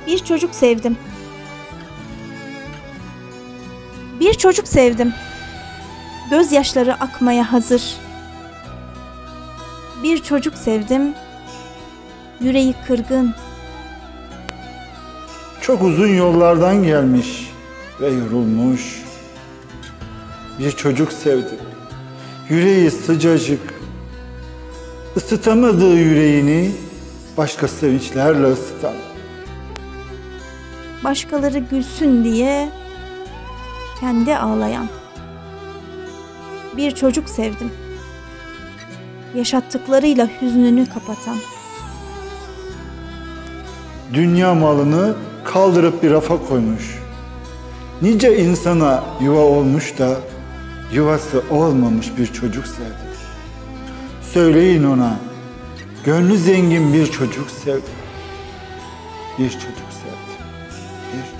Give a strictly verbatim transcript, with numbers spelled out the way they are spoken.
Bir çocuk sevdim. Bir çocuk sevdim. Gözyaşları akmaya hazır. Bir çocuk sevdim. Yüreği kırgın. Çok uzun yollardan gelmiş ve yorulmuş. Bir çocuk sevdim. Yüreği sıcacık. Isıtamadığı yüreğini başka sevinçlerle ısıtan. Başkaları gülsün diye kendi ağlayan. Bir çocuk sevdim. Yaşattıklarıyla hüznünü kapatan. Dünya malını kaldırıp bir rafa koymuş. Nice insana yuva olmuş da yuvası olmamış bir çocuk sevdim. Söyleyin ona, gönlü zengin bir çocuk sevdim. Bir çocuk sevdim. Bir